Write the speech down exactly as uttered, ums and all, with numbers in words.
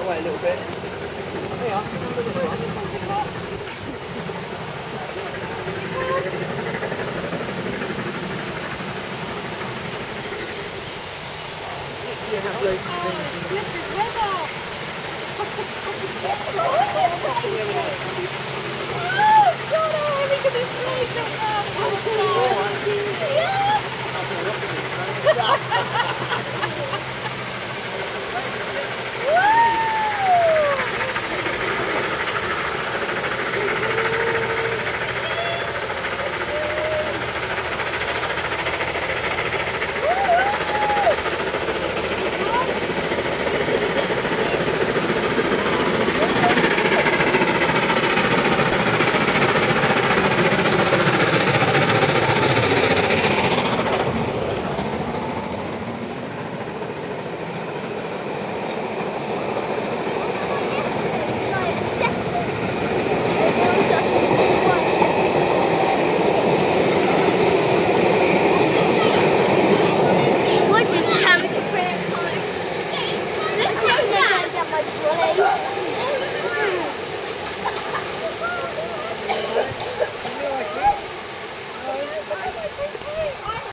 way a little bit. There you are. Yeah, have loads of things. Oh, God, oh, look at this place. Oh, yeah.